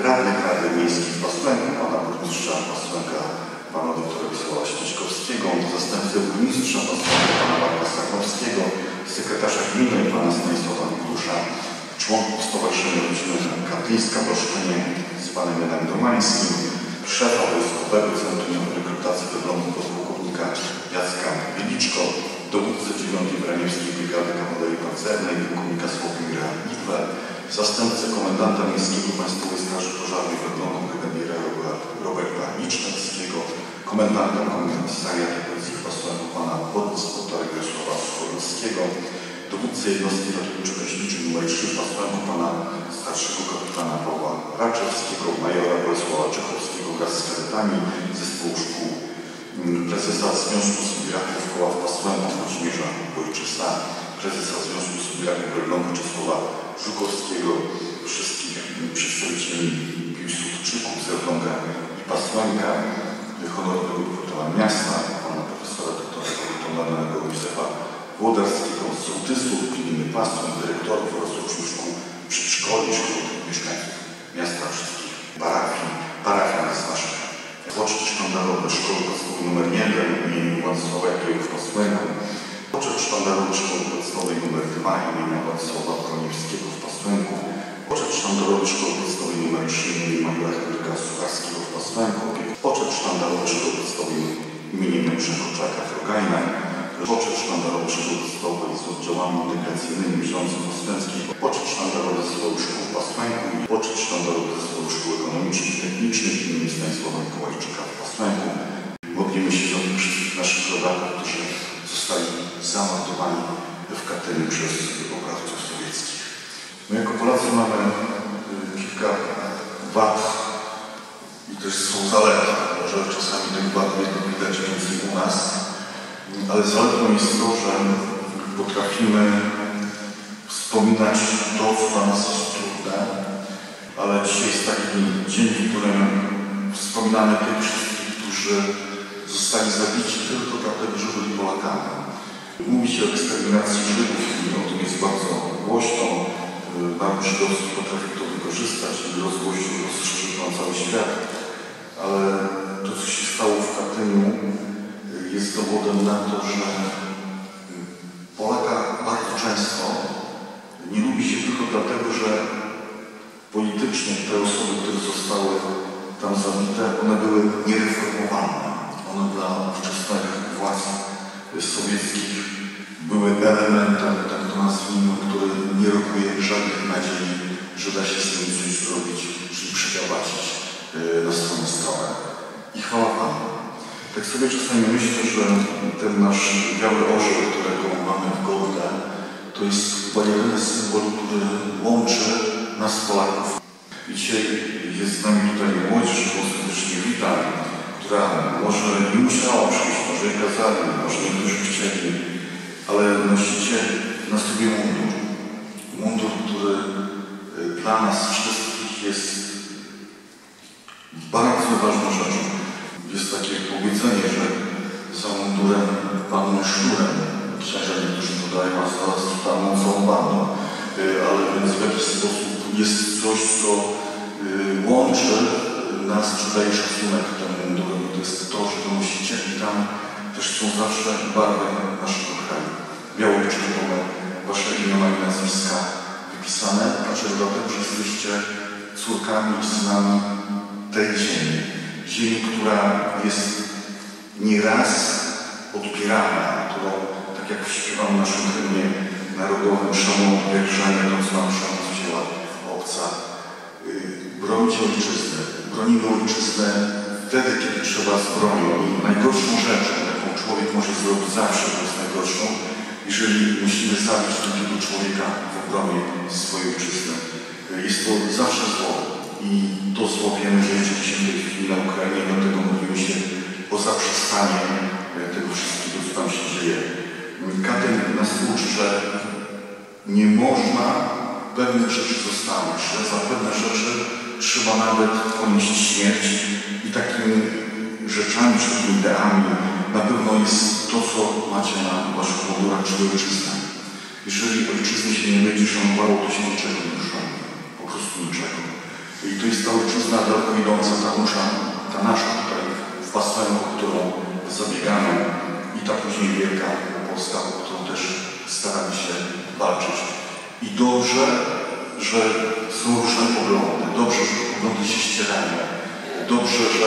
radnych Rady Miejskiej w Pasłęku, pana burmistrza Pasłęka, pana doktora Wisława Śliczkowskiego, zastępcę burmistrza Pasłęka, pana Marka Stachnowskiego, sekretarza gminy, pana Stanisława Miklusza, członków Stowarzyszenia Rodziny Katyńska-Boszczynie z panem Janem Domańskim, szefa Wojskowego Centrum Rekrutacji Wyglądu podpułkownika Jacka Wieliczko, dowódcę 9. Braniewskiej Brygady Kawalerii Pancernej, pułkownika Sławomira Litwę, zastępcę komendanta Miejskiego Państwowej Straży Pożarnej Wyglądu brygadiera Roberta Licznickiego, komendanta komisariatu Policji w Pasłęku pana podinspektora Jarosława Skorowskiego, dowódcę jednostki ratowniczo-gaśniczej nr 3 w Pasłęku pana starszego kapitana Pawła Raczewskiego, majora Bolesława Czechowskiego wraz z kadetami zespołu szkół, prezesa Związku Sybiraków Koła w Pasłęku Włodzimierza Wojczysa, prezesa Związku Sybiraków Elbląga Czesława Żukowskiego, wszystkich przedstawicieli piłsudczyków z Elbląga i Pasłęka, honorowego kwartała miasta, pana profesora doktora honorowego Józefa Włodarskiego, sołtysów gminy Pasłęk, dyrektorów oraz uczniów szkół przedszkoli, szkół mieszkańców miasta, wszystkich parafian z naszych. Poczty sztandarowe Szkoły Podstawowej nr 1 imienia Władysława Jakiego w Pasłęku, poczet sztandarowy Szkoły Podstawowej nr 2 imienia Władysława Broniewskiego w Pasłęku, poczet sztandarowy Szkoły Podstawowej nr 3 imienia majora Henryka Sucharskiego w Pasłęku, poczet sztandarowy Szkoły Podstawowej imienia Janusza Korczaka w Rogajnach, poczet sztandarowy Szkoły Podstawowej z oddziałami integracyjnymi w Śląsku Pasłęckiej, poczet sztandarowy Zespołu Szkół w Pasłęku i poczet sztandarowy Zespołu Szkół Ekonomicznych i Technicznych im. Stanisława Mikołajczyka w Pasłęku. Modlimy się za tych wszystkich naszych rodaków, którzy zostali zamordowani w Katyniu przez oprawców sowieckich. My jako Polacy mamy kilka wad i też są zalety. Może czasami tych wad widać więcej u nas, ale zaletą jest to, że potrafimy wspominać to, co dla nas jest trudne, ale dzisiaj jest taki dzień, w którym wspominamy tych wszystkich, którzy zostali zabici tylko dlatego, że byli Polakami. Mówi się o eksterminacji Żydów i o tym jest bardzo głośno. Naród żydowski potrafi to wykorzystać i rozgłosił, rozszerzył na cały świat, ale to, co się stało w Katyniu, jest dowodem na to, że Polaka bardzo często nie lubi się tylko dlatego, że politycznie te osoby, które zostały tam zabite, one były niereformowane. One dla ówczesnych władz sowieckich były elementem, tak to nazwijmy, który nie rokuje żadnych nadziei, że da się z nimi coś zrobić, czyli przeprowadzić na swoją stronę. I chwała Panu. Tak sobie czasami myślę, że ten nasz biały orzeł, którego mamy w Gołdę, to jest chyba jedyny symbol, który łączy nas Polaków. I dzisiaj jest z nami tutaj młodzież, którą serdecznie witam, która może nie musiała przyjść, może i kazali, może niektórzy chcieli, ale nosicie na sobie mundur. Mundur, który dla nas wszystkich jest bardzo ważną rzeczą. Jest takie powiedzenie, że za mundurem panny szurem. Księża niektórzy dodają, a zaraz panną całą bandą. Ale więc w jakiś sposób jest coś, co łączy nas, czy daje szacunek temu mundurem. To jest to, że to nosicie i tam też są zawsze barwy naszego kraju. Białe i czerwone, wasze imiona i nazwiska wypisane. Dlaczego? Dlatego, że jesteście córkami i synami tej ziemi. Ziemi, która jest nieraz odbierana, którą, tak jak śpiewamy w naszym hymnie narodowym, szanowną wierszanie, to co nam przemoc wzięła obca. Bronicie ojczyznę. Bronimy ojczyznę wtedy, kiedy trzeba z bronią. I najgorszą rzeczą, jaką człowiek może zrobić zawsze, to jest najgorszą, jeżeli musimy zabić drugiego człowieka w obronie swojej ojczyzny. Jest to zawsze zło. I to zło wiemy, że rzeczywiście w tej chwili na Ukrainie, dlatego mówimy się o zaprzestaniu tego wszystkiego, co tam się dzieje. Katyń nas uczy, że nie można pewnych rzeczy zostawić, że za pewne rzeczy trzeba nawet ponieść śmierć i takimi rzeczami, czy ideami na pewno jest to, co macie na waszych mundurach, czyli ojczyzna. Jeżeli ojczyzny się nie będzie szanowało, to się niczego nie szanuje. Po prostu niczego. I to jest ta ojczyzna, mocna, daleko idąca ta nasza tutaj w Pasłęku, którą zabiegamy i ta później wielka Polska, o którą też staramy się walczyć. I dobrze, że są różne poglądy, dobrze, że poglądy się ścierają, dobrze, że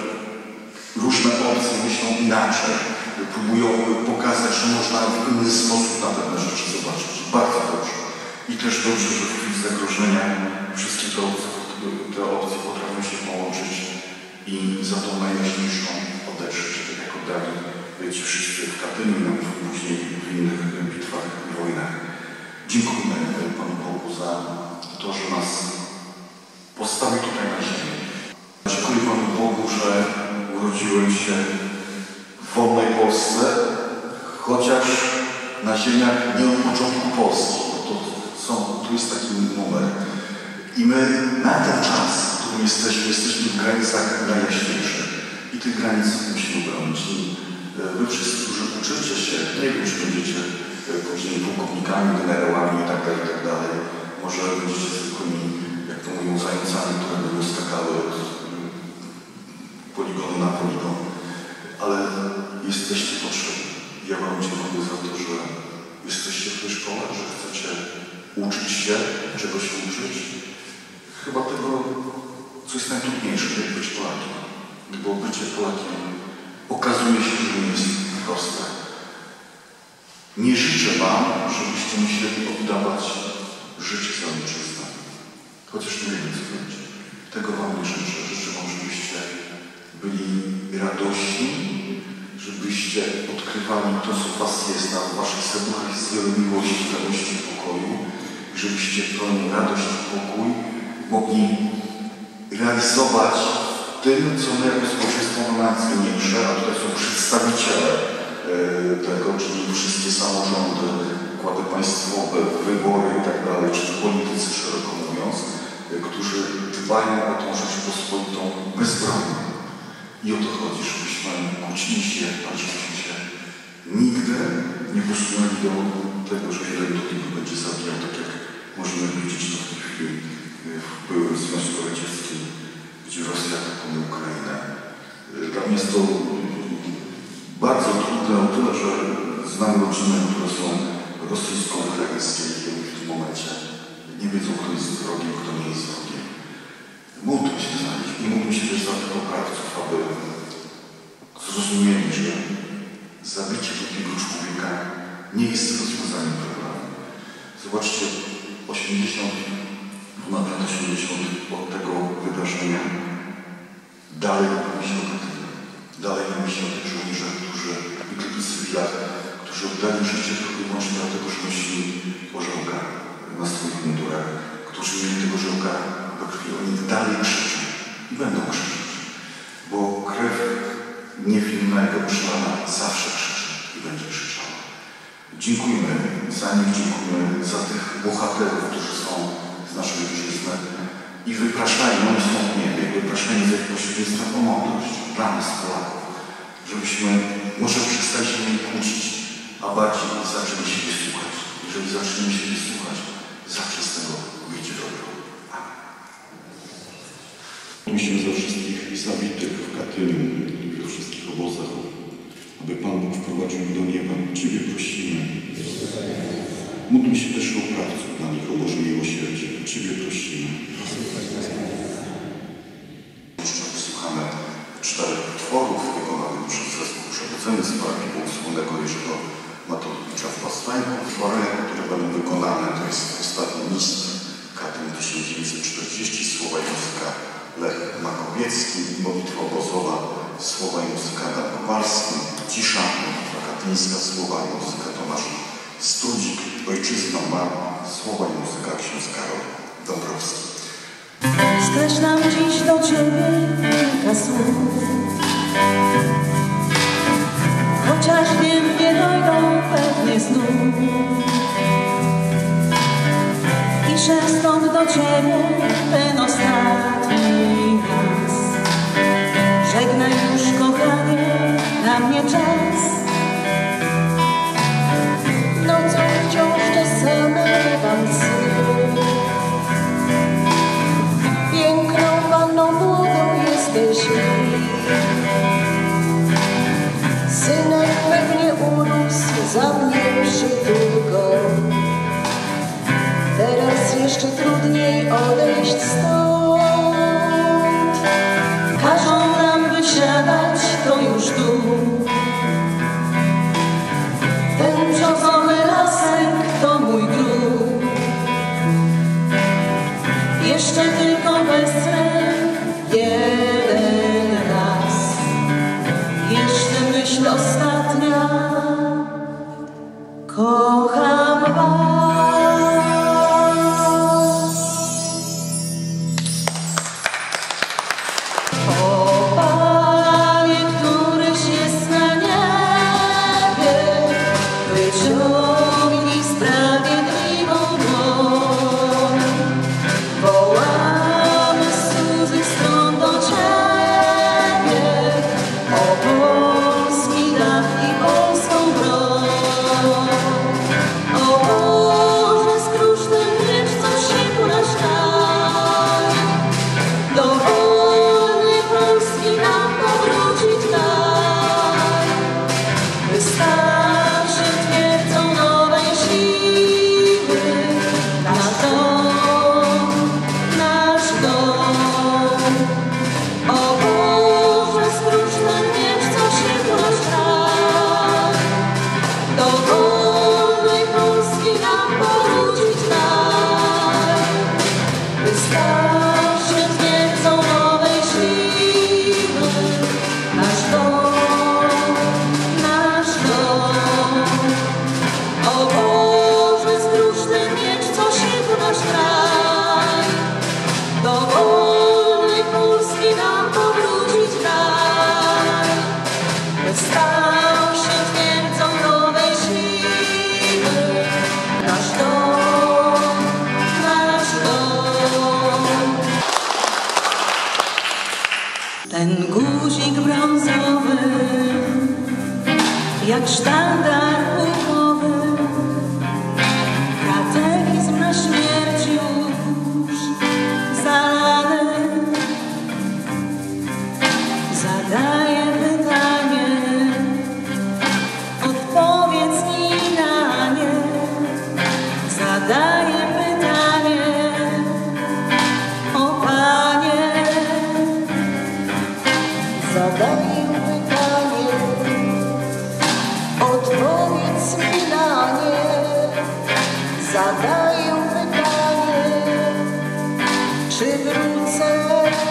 różne opcje myślą inaczej, próbują pokazać, że można w inny sposób na pewne rzeczy zobaczyć. Bardzo dobrze. I też dobrze, że w chwili zagrożenia wszystkie te opcje potrafią się połączyć i za tą najjaśniejszą odeszć, tak jak oddali ci wszyscy w Katyniu, no i później w innych bitwach i wojnach. Dziękujemy Panu Bogu za to, że nas postawił tutaj na ziemi. Dziękuję Panu Bogu, że urodziłem się w wolnej Polsce, chociaż na ziemiach nie od początku Polski. Tu jest taki numer. I my na ten czas, w którym jesteśmy w granicach najjaśniejszych. I tych granic musimy bronić. I wy wszyscy, którzy uczycie się, nie wiem, czy będziecie później pułkownikami, generałami i tak dalej. Może będziecie zwykłymi, jak to mówią, zającami, które będą skakały od poligonu na poligon. Ale jesteście potrzebni. Ja wam dziękuję za to, że jesteście w tej szkole, że chcecie uczyć się, czego się uczyć. Chyba tego, co jest najtrudniejsze, jak być Polakiem. Bo bycie Polakiem okazuje się, że nie jest proste. Nie życzę wam, żebyście musieli oddawać życie za ojczyznę. Chociaż nie wiem, co będzie. Tego wam nie życzę. Życzę wam, żebyście byli radośni, żebyście odkrywali to, co was jest na waszych sercach, jest wiele miłości, radości i pokoju. Żebyście tę radość i pokój mogli realizować tym, co my jako społeczeństwo mamy najcenniejsze, a tutaj są przedstawiciele tego, czyli wszystkie samorządy, układy państwowe, wybory i tak dalej, czy politycy szeroko mówiąc, którzy dbają o tą Rzeczypospolitą bezbronną. I o to chodzi, żebyśmy kłócili się, ale żebyśmy się nigdy nie posunęli do tego, że jeden drugiego będzie zabijał, tak jak możemy widzieć to w tej chwili w byłym Związku Radzieckim, gdzie Rosja atakuje Ukrainę. Dla mnie jest to bardzo trudne o tyle, że znam rodziny, które są rosyjsko-ukraińskie i w tym momencie nie wiedzą, kto jest wrogiem, kto nie jest wrogiem. Módlmy się za nich i módlmy się też za tych oprawców, aby zrozumieli, że zabicie drugiego człowieka nie jest rozwiązaniem problemu. Zobaczcie, ponad lat 80 od tego wydarzenia dalej myśli o Katyniu. Dalej myśli o tych żołnierzach, którzy byli cywilach, którzy oddali życie tylko i wyłącznie dlatego, że nosili orzełka na swoich mundurach, którzy mieli tego orzełka we krwi. Oni dalej krzyczą i będą krzyczeć, bo krew niewinnego przelana zawsze krzyczy i będzie krzyczała. Dziękujmy za nich, dziękujmy za tych bohaterów, którzy są z naszej ojczyzny i wypraszajmy, oni są w niebie, wypraszajmy za ich pośrednictwem o mądrość dla nas, Polaków, żebyśmy może przestali się nie kłócić, a bardziej zaczęli siebie słuchać. Jeżeli zaczniemy siebie słuchać, zawsze z tego wyjdzie dobro. Amen. Musimy za wszystkich zabitych w Katyniu, we wszystkich obozach, aby Pan Bóg wprowadził ich do nieba. Ciebie prosimy. Módlmy się też o oprawców dla nich, o Boże miłosierdzie. Ciebie prosimy. Słuchamy 4 utworów wykonanych przez zespół Przebudzenie z parafii Błogosławionego Jerzego Matowicza w Pasłęku. Utwory, które będą wykonane, to jest ostatni list, Katyn 1940, słowa i muzyka Lech Makowiecki, modlitwa obozowa, słowa i muzyka Dan Kowalski, cisza, modlitwa katyńska, słowa i muzyka Tomasz Studzik, Ojczyzna ma, słowa i muzyka ksiądz Karol Dąbrowski. Skreślam dziś do Ciebie kilka słów, chociaż wiem, nie dojdą pewnie znów. Piszę stąd do Ciebie ten ostatni raz. Żegnaj już, kochanie, na mnie czas. Nocą wciąż te same walsy. Piękną panną śpi. Synek pewnie urósł za mnie przytulką. Teraz jeszcze trudniej odejść stąd. Każą nam wysiadać, to już tu. Ten brzozowy lasek to mój grób. Jeszcze tylko wesprę jeden raz. Jeszcze myśl ostatnia. Kocham was. O Panie, któryś jest na niebie, wyciągnij sprawiedliwą dłoń. Wołamy z cudzych stron do Ciebie, o polski dach i polską broń. O Boże, skróć ten miecz, co siekł nasz kraj. Do wolnej Polski nam powrócić daj. Wystarczy twierdzą nowej siły. Nasz dom, nasz dom. O Boże, skróć ten miecz, co siekł nasz kraj. Do wolnej Polski nam powrócić daj. Wystarczy twierdzą nowej siły. Nasz dom, nasz dom. O Boże, skróć ten miecz, co siekł nasz kraj. Do wolnej Polski nam powrócić daj. Wystarczy twierdzą nowej siły. Nasz dom, nasz dom. Ten guzik brązowy, jak sztandar puchowy, katechizm na śmierć już zalany. Zadaję pytanie, odpowiedz mi na nie. Zadaję pytanie, o Panie. Zadaję pytanie, odpowiedz mi na nie. Zadaję pytanie, czy wrócę?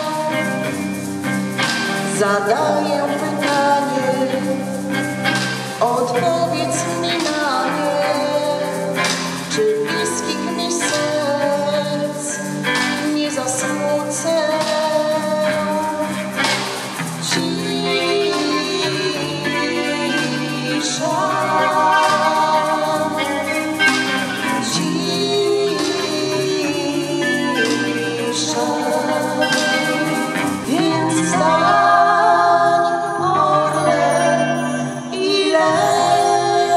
Zadaję pytanie, odpowiedz mi na nie. Czy bliskich mi serc nie zasmucę? Więc stań, orle, i leć.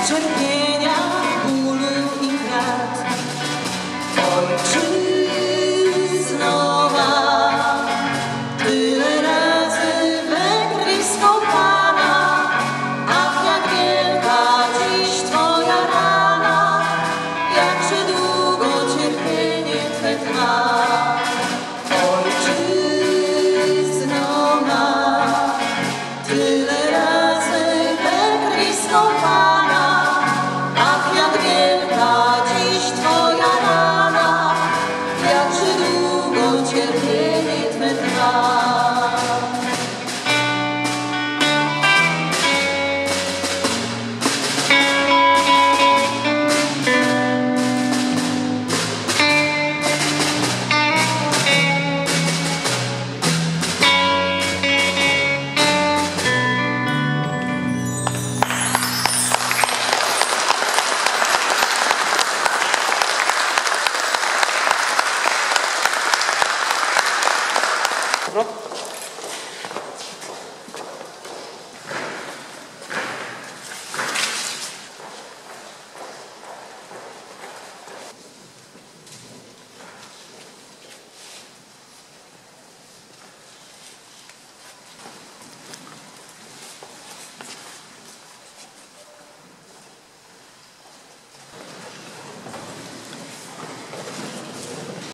że